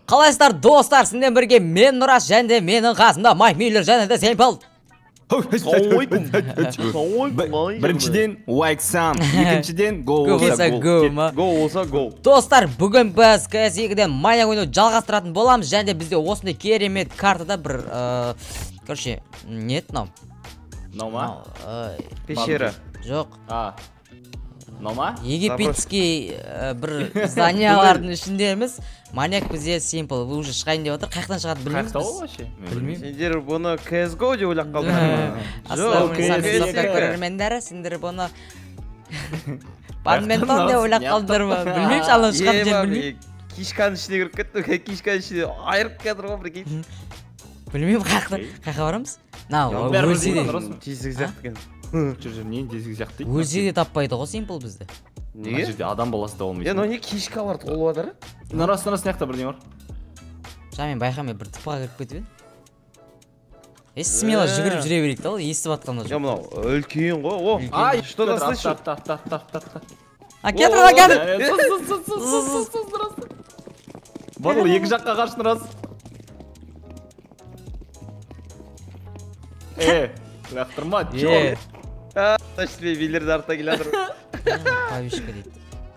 Қалайсыздар достар, сізден бірге мен Нұраш және менің қасымда Майк Миллер және де Simple. Біріншіден Уайксам, екіншіден Go болса Go. Достар, бүгін біз CS2-ден Майя ойнауды жалғастыратын боламыз және бізде осындай керемет картада бір короче, нет мынау. Мынау ма? Пещера. Жоқ. Мынау ма? Египетский бір зданиялардың ішіндеміз. Маньяк бізде Simple, вы уже шығайын деп отыр. Қайықтан шығады білмейміз біз. Білмеймін. Сендер бұны CSGO деп ойлап қалдыңдар. Жоқ, көрермендері, сендер бұны бадминтон деп ойлап қалдыңдар ма? Білмеймін, шалым шығатын жер білмеймін. Кишканың ішіне кіріп кетті, кишканың ішіне айырып кетір ғой бір кейін. Білмеймін, қайқа барамыз? Тесік сияқты екен. Тесік сияқты дейді. Өлсе де таппайды ғой Simple бізді. Неге? Жерде адам баласы да болмайды. Но не кишка бар толып жатыр. Нарас наяқта бірдеңе бар. Мен байқамай бір тыпаға кіріп кетіп едім. Смело жүгіріп жүре берейік та, ол естіп жатқанда жоқ. Мынау үлкен ғой. О, что-то слышу. Кетір. Бұл екі жаққа қарсы Нарас. Лақтырма, чё? Ташпей билерді арта келе жатыр. Павишка дейді.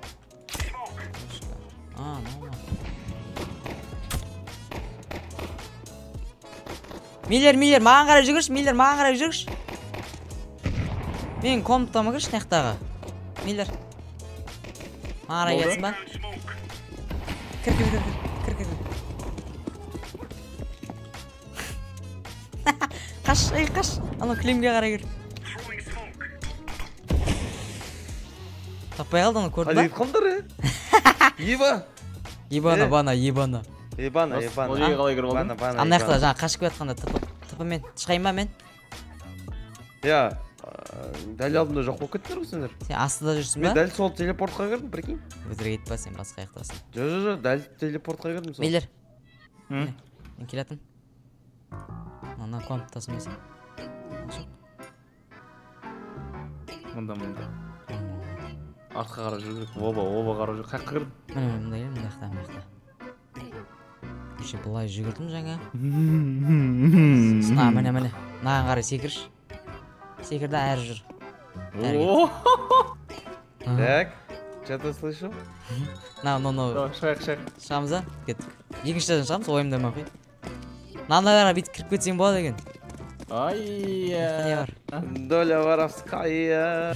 Миллер, маған қарай жүгірші, Миллер, маған қарай жүгірші. Мен комнатама кірші, наяқтағы. Миллер. Маған қарай келсін ба? Кір. Қаш. Ана кілемге қарай кір. Таппай қалды, аны көрді ба? Қадет қымдар, Ебана. Ебана. Ана яқта жаңа қашып кетқанда тыпымен. Шығайын ба мен? Дәл алдымда жоқ болып кеттіңдер ғой сендер. Сен астыда жүрсің ба? Мен дәл сол телепортқа кірдім, прикинь. Өтірік айтпа, сен басқа яқтасың. Жоқ, дәл телепортқа кірдім сол. Миллер. Мен келетін. Ана комнатасын бесің. Мұнда. Артқа қарап жүрдік. Оба қарап жүрдік. Қаққа кірдім. Мына яқта. Кеше бұлай жүгірдім жаңа. Міне. Мынаған қарай секірш. Секірді әрі жүр. Так, что-то слышу. Шығайық. Шығамыз да? Кеттік. Екіншіден шығамыз, ойымда мақи. Мынандайларға бүйтіп кіріп кетсең болады екен. Доля воровская.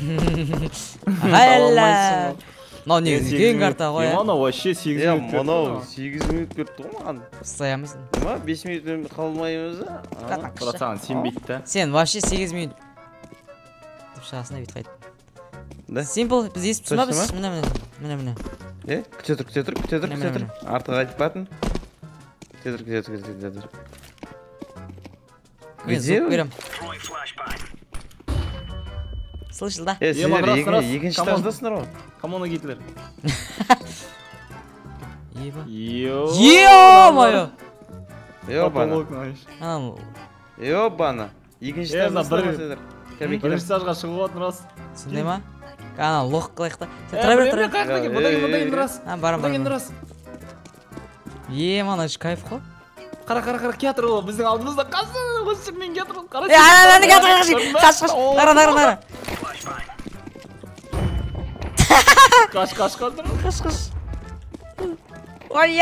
Айла. Мынау негізі үлкен карта ғой. Мынау вообще 8 минут. Мынау 8 минут кетті ғой маған. Ұстаямыз. 5 минут қалмаймыз. Братан, сенбейді да. Сен вообще 8 минут. Шығасына бүйт қайт. Simple, біз естіп тұрма біз? Міне. Күте тұр. Артыға айтып батын. Күте тұр. Мен звук берем. Слышал, да? Сендер екінші этаждасыңдар ғой. Камона Гитлер. Ё-моё! Ёбана. Екінші этаждасыңдар ғой сендер. Бірінші этажға шығып отыр Нұрас. Сондай ма? Ана лоқ қылайық та. Сен тұра бер. Бұдан Нұрас. Барам. Нұрас. Мана кайф қой. Қара кетір ол біздің алдымызда қасы осы мен кетір ол қара. Қаш. Қаш. Ой.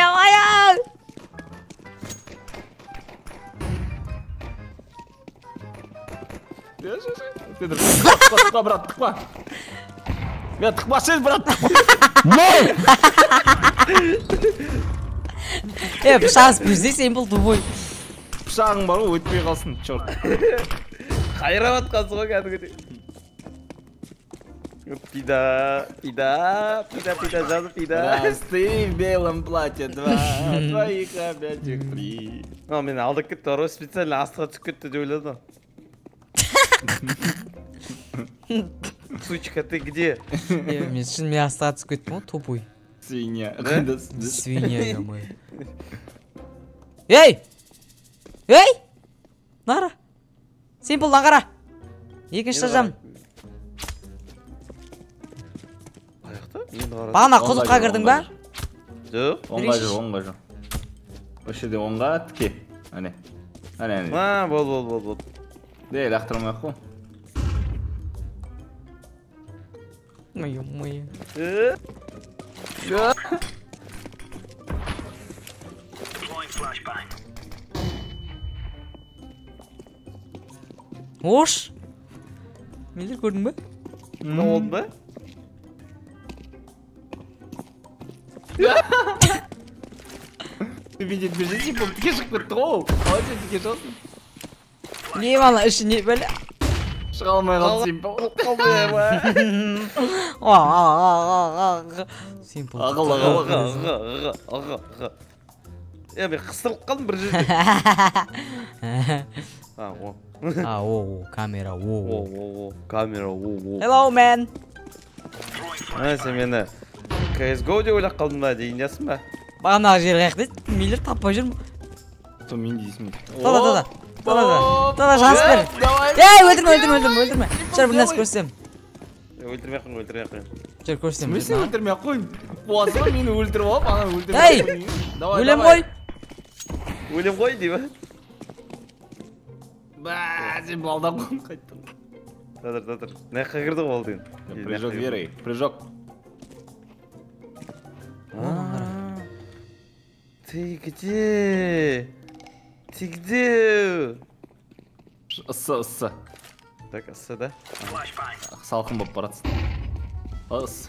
Тықпа, брат, тықпа. Мен тықпашыз, брат. Пышағыз бізде Simple тупой. Пышағың бар ғой, өтпей қалсын, чорт. Қайрап атқансың ғой кәдімгідей. Пида, жазып пида. Расты в белом платье 2, твоих объятиях 3. Мен алдық кетті, орой специально астыға түсіп кетті деп ойладым. Сучка, ты где? Мен шын мен астыға түсіп кеттім ғой, тупой. Свинья. Свинья, ё-моё. Ей! Нара! Simple, нағара! Екінші жам. Аяқта? Бағана құдыққа кірдің ба? Жоқ. Оңға жүр. Ошол жерде оңға тіке. Ане. Ане. Бол. Дей, лақтырмай-ақ қой. Ой. Ош. Мейлер көрдің бе? Ne oldu be? Бежите, бұл тіке шығып кетті ғой. Қалай сен тіке шығасың? Не бала іші не бәлі? Шыға алмай қалды Симпл. Симпл. Ағыл. Ya ben kısırlık kaldım bir жерде. Камера, Kamera, Hello, man. Sen meni CSGO деп ойлап қалдым ба дейін жасын ба? Бағанағы жерге қаяқ дейді, мейлер таппай жүрмін. То мен дейсің. Тада, шанс бер. Ей, өлтірме. Жар бір нәрсе көрсем. Өлтірмей қойын. Жар көрсем. Мен сен өлтірмей қойын. Буазы мені өлтіріп алып, ана өлтірмей Ей, өлем ғой. Өлем ғой дей ба? Сен балдап қойын қайттың. Татыр. Ne қағырды ғой ол деген? Прыжок верой, прыжок. Ты где? Ыссы. Так, ыссы да? Салқын болып баратсың. Ыс.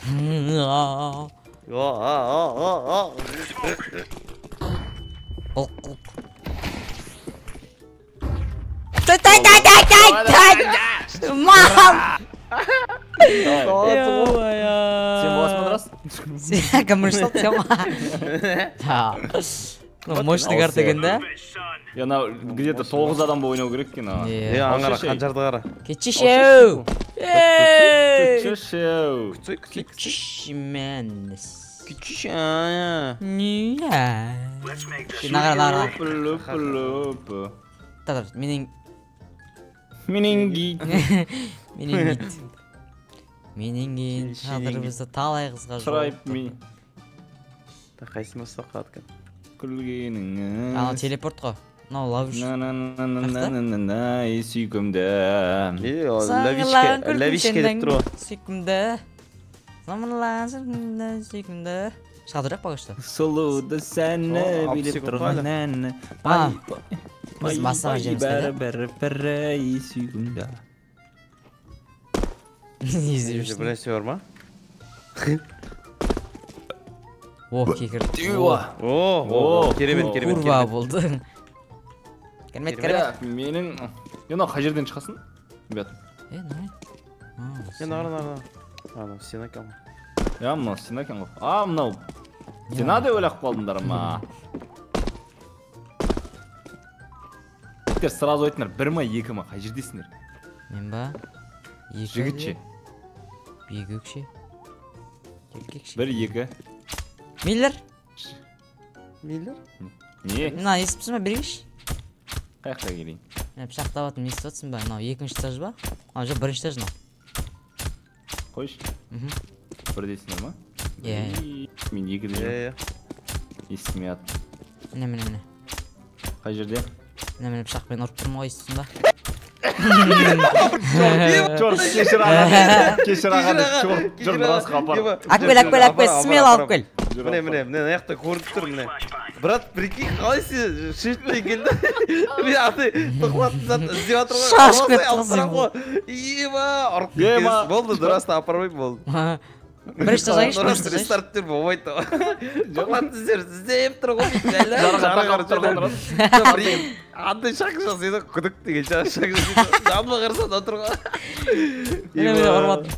Мам! Сен боласың ба рас? Сен кімір ұстап сен ма? Мощный карта екен да? Ана где-то 9 адам болып ойнау керек екен. Аңғара қанжарды қара. Кетшешеу! Кетшешеу. Кетшімен. Нағара. Татыр, Менингит. Менен қазір бізді талай қызға Сұрайып мен. Қайсың баста қатқан? Күлгеніңі. Ана телепорт қой. Мынау лавиш. Сүйкімді. Лавишке деп тұр ғой. Сүйкімді. Сүйкімді. Шағдырақ бағышты. Сұлуды сәні біліп тұрған әні. Біз массаға жемізді Бәрі сүйкімді. Bizde bir şey var mı? Кекір. Керемет. Курва болды. Керемет. Менің... Ена қай жерден шығасың? Бет. Нағара. Сен екен ғой. Мынау сен екен ғой. Мынау. Сена деп ойлап қалдыңдар ма? Сразу айтыңдар, 1 ма 2 ма қай жердесіңдер? Мен ба? Жігітше. Бегөкше. 1-2. Миллер? Миллер? Не? Мына естіпсің ба бергеш? Қаяққа келейін? Мен пышақты алатын естіп отсың ба? Мынау 2-ші этаж ба? Жоқ 1-ші этаж мынау. Қойшы. 1-десіңдер ма? Мен 2-де. Естімей ат. Міне. Қай жерде? Міне пышақпен ұрып тұрмын ғой естісің ба? Кешір ағады, жұрт расқа апар. Акбел, смел алып кел. Міне, аяқта көріп тұр, міне. Брат, прикинь, қалай сен шешітпей келді? Мен аты тұқылатын зат іздеп атыр ғой. Шашып кетті қызым. Ұрып кеткенсіз. Болды, дұрасты апармай болды. Бірінші жазайыншы, бірінші жазайыншы. Рестарттер болмайды. Тұқылатын іздеп тұр ғой. Андай шақ жасайды, күдік деген шақ жасайды. Жамла қарсан отыр ғой. Міне ұрмадым.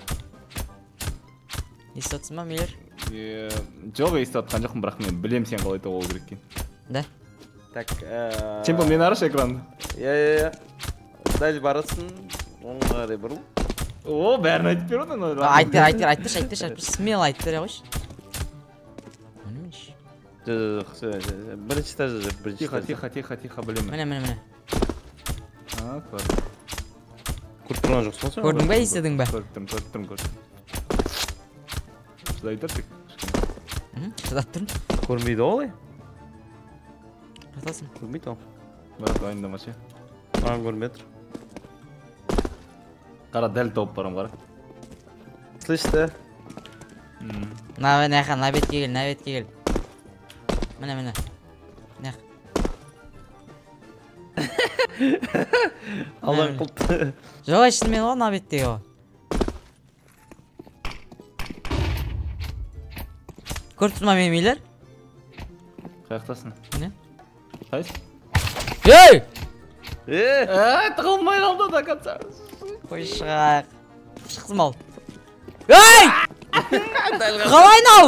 Естіп отсың ба, Мейлер? Жоқ, естіп отқан жоқпын, бірақ мен білем сен қалай тоғау керек екен. Да? Так, Чемпион, мен арашы экранды. Дәл барасын, оңға қарай бұрыл. О, бәрін айтып бер оны. Айтты, смел айтты бере қойшы. Бірінші этажда жүр, бірінші этажда. Тихо, білемін. Міне. Көріп тұрған жоқсың сен? Көрдің бе, естедің бе? Көріп тұрмын. Шыдай тұр тек. Шыдап тұрмын. Көрмейді олай? Қайтасың? Көрмейді ол. Брат, дайындамашы. Маған көрмей тұр. Қара, дәл тауып барам, қара. Слышь, да? На бетке кел, на бетке кел. Міне. Нақ. Алаң қылды. Жоқ, шынымен ғой, на беттегі ғой. Көріп тұрма мен мейлер? Қаяқтасың? Не? Қайсы? Ей! Тығылмай қалды да қатса. Қой шығайық. Шықсым ал. Ей! Қалай нау?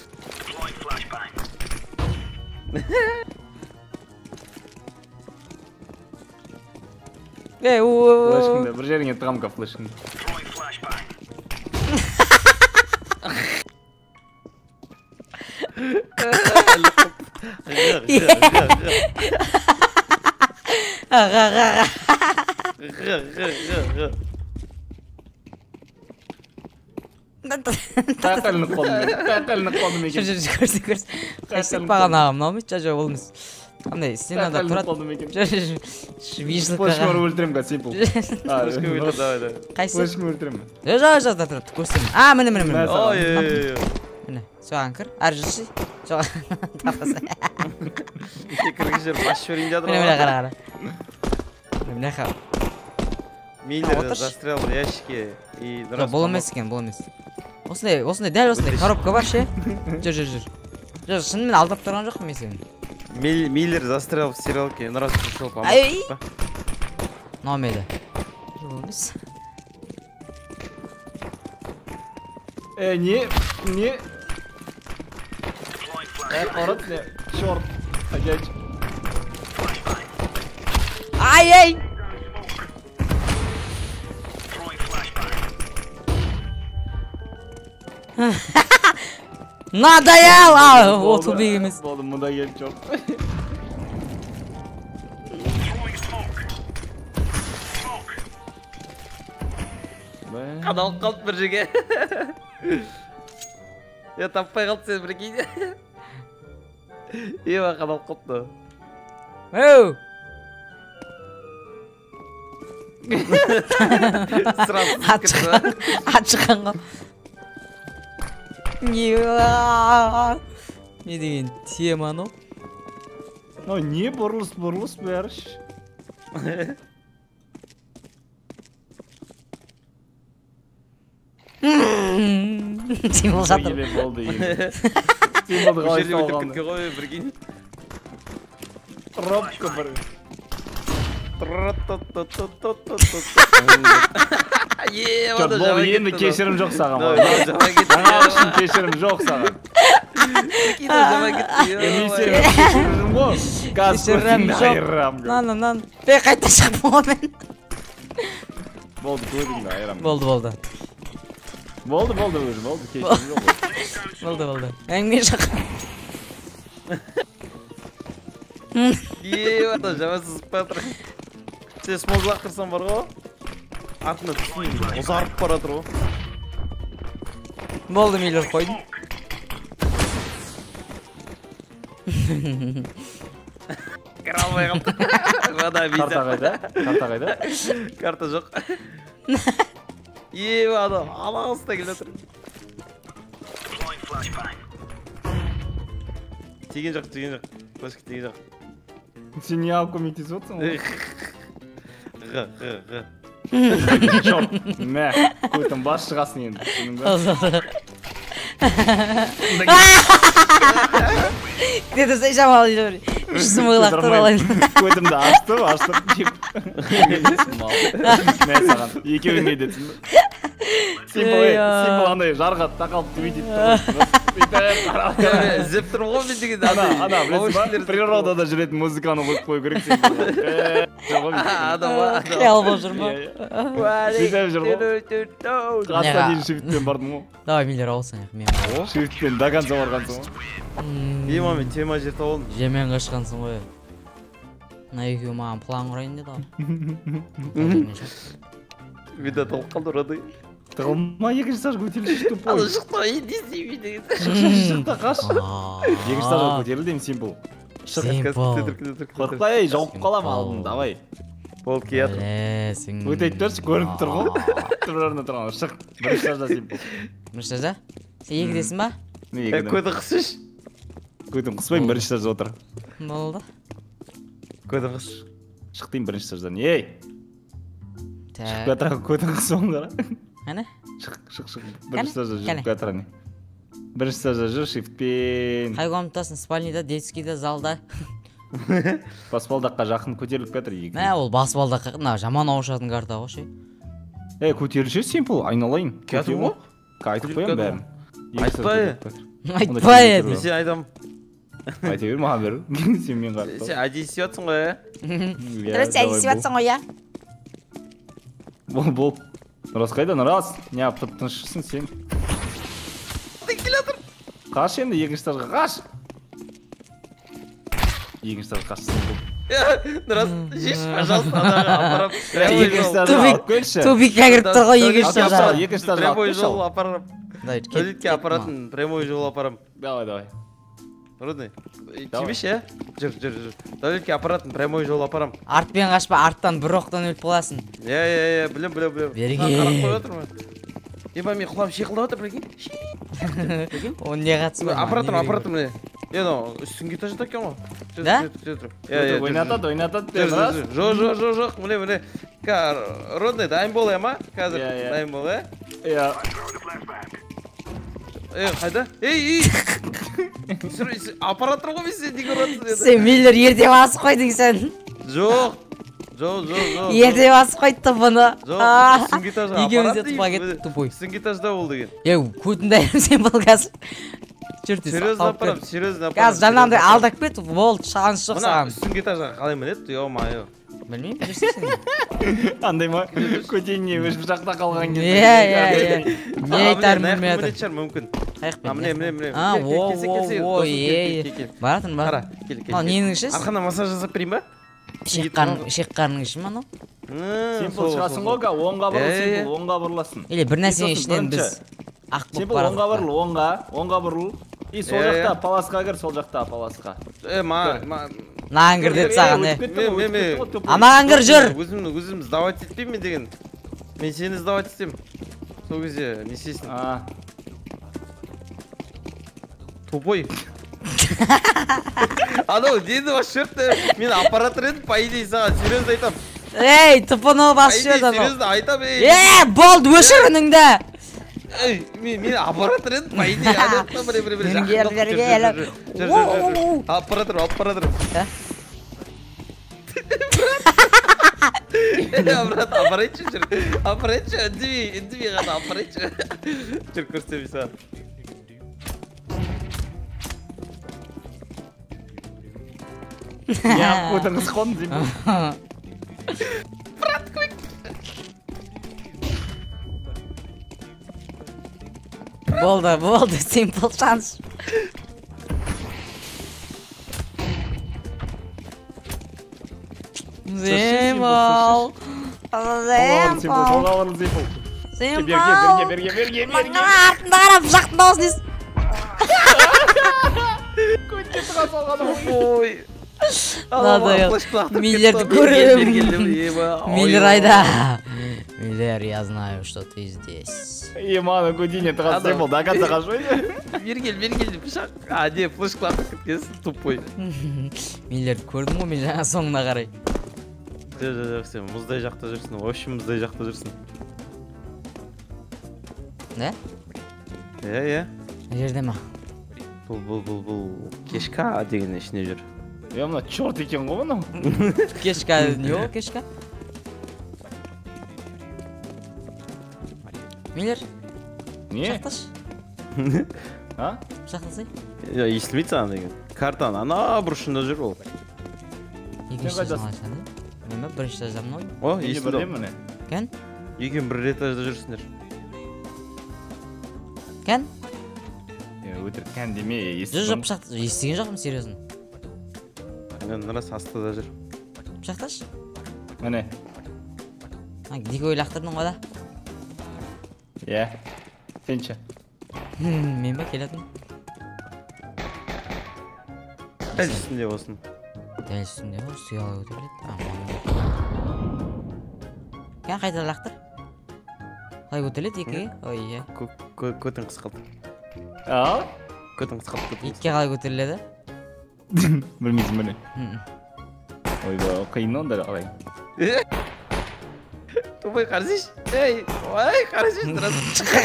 Ей, Флешкіңді, бір жеріңе тығамға флешкіңді. Қайқалыны қолдым екен. Көрсін. Қайсық баған ағым, наумет, жа болмыз. Қандай, стенада тұрады. Вижлыққа. Флешкіңді өлтірем ға, симпл. Қайсы? Флешкіңді өлтірем. Жа тұрады, көрсін. Міне. Міне, соған кір, әр жүрші. Соған тапқасы. Кіргізер баш өрейін деді Міне, қара. Міне қара. Мейлер застрял в ящике и... Бұл емес екен, бұл емес. Осындай, дәл осындай коробка бар ше. Жүр. Шынымен алдап тұрған жоқ мен сені. Мейлер застрял в стиралке, на раз пришел помочь. Ай! Номеді. Жұмыс. Не? Қорыт, не? Шорт. Агенч. Ай! Надоел! Отыл бейгіміз. Болды, мұнда келіп жоқ. Қадалып қалды бір жерге. Таппай қалды сен бір кейде. Қадалып қалды. Оу! Атшықанға. Не деген тема, ну? Не бұрылыс бәріш. Символ жатыр. Болды енді. Символды қалай салғанды. Күтке қой бір кейін. Робка бір. Бұл енді кешірім жоқ саған. Жаңа үшін кешірім жоқ саған. Емесен кешірім ғой. Газ көрсіңді айырам. Нан. Қайта шығып омен. Болды, көрдіңді айырам. Болды. Болды, өзі, болды, кешірім жоқ. Болды. Әңгіме шақ. Жама сызып бәтір. Сен смог лақтырсан бар ғой? Артына түсінейін, ұзарып баратыр ғой. Болды, мейлер қойдым. Қыралмай қалды. Карта қайда? Карта жоқ. Адам, алағысына келе жатыр. Теген жоқ. Флешка теген жоқ. Сен не алып көмектесіп отырсың ғой? Шорт, мә, көйтім бас шығасың енді. Где-то сай шамалы жор. Үшсі мұғылақтыр алайын. Көйтімді аштым, деп. Мә саған, екеуің не детсің бі? Симпл андай жарға тақалып өйтіп Зеп тұрым ғой мен деген. Ана, білесің ба? Природада жүретін музыканы қойып қою керек сен. Қиял болып жүр ма? Сөйтіп жүр ғой. Қасқа дейін шифтпен бардым ғой. Давай мейлер ауылсын. Шифтпен до конца барғансың ғой. Мен тема жер тауылдым. Жемен қашқансың ғой. На екеуі маған план құрайын деді ғой. Вида толып қалды ұрады. Тығылма екінші сажға көтерілші тупой. Алы шықта, енді істеймін деген. Шықта қаш. Екінші сажға көтеріл деймін симпл. Қорықпай, жауып қалам алдын, давай. Бол кият. Өтейт тұршы, көрініп тұр ғой. Тұрарына тұрған, шық. Бірінші жаза Simple. Бірінші жаза? Сен екідесің ба? Көді қысыш. Көтін қыспайын, бірінші жаза отыр. Болды. Көді қыс. Шық дейін бірінші жаздан. Ей! Шық бәтіраға көтін қысуыңдар. Әне? Шық. Бірінші жаза жүріп бәтіраны. Бірінші жаза жүр, шифтпен. Қай комнатасын? Спальныйда, детскийда, залда. Баспалдаққа жақын көтеріліп бәтір. Мә, ол баспалдаққа жаман ауышатын карта ғой ше. Көтерілші Simple, айналайын. Кәтім ғой? Айтып қоям бәрін. Айтпай еді. Сен айтам. Айта бер, маған бер. Сен мен қарып. Сен әдей сүйатсың ғой, ә? Дұрыс, әдей сүйатсың ғой, ә? Бол. Нұрас қайда, Нұрас? Не аптып тыншысың сен? Қаш енді, екінші тажға қаш. Екінші тажға қашсың бұл. Нұрас, жеш, пожалуйста, адаға апарам. Екінші тажға алып көлші. Тубикке кіріп тұр ғой, екінші тажға. Екінші тажға алып Прямой көлші жол ал. апарам. Төлетке апаратын, прямой жол апарам. Давай. Родный, тимеш, ә? Жүр. Төлетке апаратын, прямой жол апарам. Артпен қашпа, арттан бір оқтан өліп қаласың. Білем. Берген. Қарап қой отыр ма? Еба, мен құлап шеқылдап отыр, білген? Оны не қатысы бар? Апаратым, міне. Үстіңге тажыда екен ғой. Да? Ойнатады. Жоқ, міне. Родный, дайын бол, ма? Қазір, дайын бол, ә? Қайда? Ей! Апаратыр ғой мен сен неге ұратын еді? Сен Миллер ерте басып қойдың сен. Жоқ. Ерте басып қойды бұны. Жоқ, үстіңге тажыда Екеуміз де апарат тұпа кетті, тупой. Үстіңге тажыда бол деген. Көтінді айым сен бұл қазір. Серьезно апарам. Қазір жанамды алдап кет, болды, шанс жоқ саған. Мына үстіңге тажыға қалай мінеді? Ё-майо. Білмеймін, білесің. Андай ма? Көтеніне өш жақта қалған кезде. Не айтарым білмейді. Мүмкін. Міне. Баратын. Ненің ішіз? Арқана массаж жасап берейін ба? Шеққарының іші ма анау? Simple шығасың ғой, оңға бұрыласың. Или бір нәрсенің ішінен біз ақ болып Simple оңға бұрыл. И сол жақта паласқа кір, сол жақта паласқа. Наған кір деді саған, Анаған кір жүр! Өзім сдавать етпеймін мен деген. Мен сені сдавать етсем. Сол кезде не істейсің? Тупой. Анау, деді бас шөртті. Мен аппаратор едім, по идее саған, серьезно айтам. Ей, тұпыны бас шөрді анау. Серьезно айтам, ей. Болды, өшір үніңді! Мен аппаратор едім, по идее, адетті бір. Аппаратор. Брат, аппаратшы жүр. Аппаратшы, үндемей ғана аппаратшы. Жүр, көрсетемей саған. Көтін қысқондың Simple. Брат, көк. Болды, Simple шанс. Simple. Берге. Маңа артында қарап жақтың дауысын ес. Көтке тұға салған Ой. Миллерді көрем. Миллер айда. Миллер, я знаю, что ты здесь. Мана көтіне тұға Simple, до конца қашой. Бергел, пішақ. Не, флешклапты кеткенсің, тупой. Миллерді көрдім ғой, мен жаңа соңына қарай. Жоқ, сен мұздай жақта жүрсің, вообще мұздай жақта жүрсің. Да? Иә. Жерде ма? Бұл кешка деген ішіне жүр. Мына чорт екен ғой мұны. Кешка, не ол кешка? Миллер? Не? Шақташ? Шақтасай? Естілмейді саған деген. Картан, ана бұрышында жүр ол. Екінші жазам алайсың, да? Мен бірінші жазам ной? О, естілді. Кән? Екен бір этажда жүрсіңдер. Кән? Өтірік кән деме, естідің. Жоқ, естіген жоқым, серьезно. Нұрас астыда жүр. Шақташ? Мәне. Дикой лақтырдың ғой да? Иә. Сен ше? Мен ба келетін? Дәл үстінде болсын. Дәл үстінде ғой, сұйала көтеріледі. Кен қайда лақтыр? Қалай көтеріледі екіге? Ой, иә. Көтің қысқалды. Көтің қысқалды. Екіге қалай көтеріледі? Білмейсің міне. Ойбай, қиын онда қалай. Тумай қарсыш. Ей, ой, қарсыш тұрасың.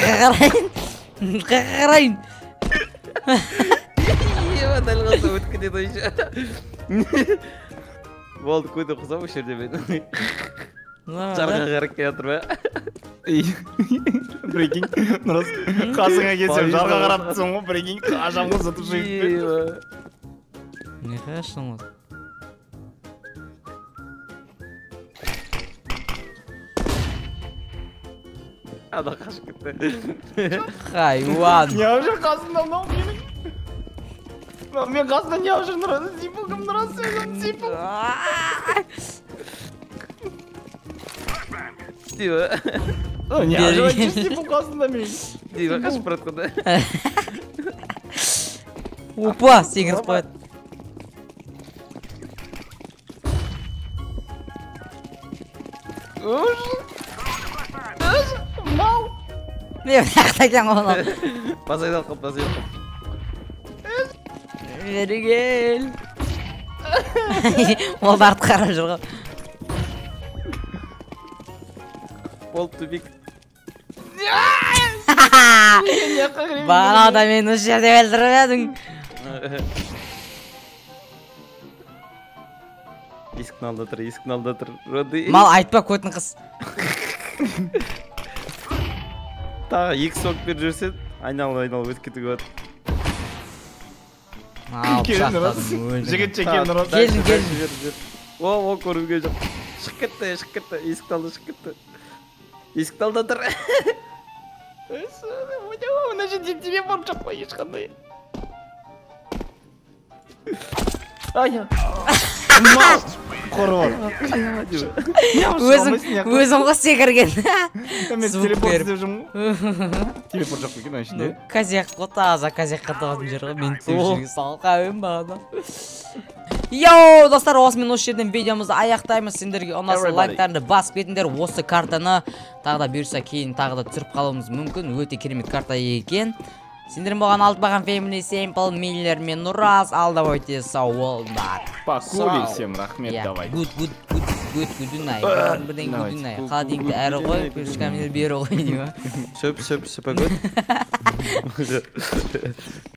Қарайын. Ева, дәл қалса өткенде дойшы. Болды, көті құсам үш жерде мен. Жарға қарық келе жатыр ба? Прикинь, нұрас қасыңа келсем жарға қарап тұрсың ғой, прикинь, қажам қосатып жүйіп. Не қашың ол? Ада қашып кетті. Хайуан. Не жүр қасында мынау менің? Мен қасында не жүр нұрас? Зипыл кім нұрас сөйлем, зипыл. Дива. Не жүр зипыл қасында мен? Дива қашып барады қонда. Опа, секіріп қояды. Не қақта кен оны. Басайды алқып, басайды алқып. Бері кел. Ол барты қарап жүр ғой. Болып түбек. Бағана мен осы жерде өлтіріп едің. Есіктің алдында тұр, Роди. Мал айтпа көтін қыз. Тағы екі соқ беріп жүрсен, айналып өтіп кетуге болады. Ал, пышақтадым өлді. Жігітше кел нұрас. Келін. О, көрінген жоқ. Шық кетті, есікті алды, шығып кетті. Есікті алда тұр. Мына жерде телефон жоқ қой ешқандай. Ая. Мал. Қорғыр. Өзің ғой секірген. Мен телефон іздеп жүрмін ғой. Телефон жоқ екен ішінде. Казек қой, таза казекқа тағатын жер ғой. Мен түйшіге салып қауым бағана. Йоу, достар, осымен осы жерден видеомызды аяқтаймыз. Сендерге ұнаса лайктарыңды басып кетіңдер. Осы картаны тағы да бұйырса кейін тағы да түсіріп қалуымыз мүмкін. Өте керемет карта екен. Сендерім болған Алтыбақан Family, Simple, Miller мен Нұрас. Алдабойте сау болыңдар. Покули, всем рахмет, давай. Гуд-гуд-гуд-гуд-гуд-гуд-най. Гуд-гуд-гуд-най. Қаладеңді әрі қой, пүршкамені бері қой дейма. Сөп, сөп, сөп,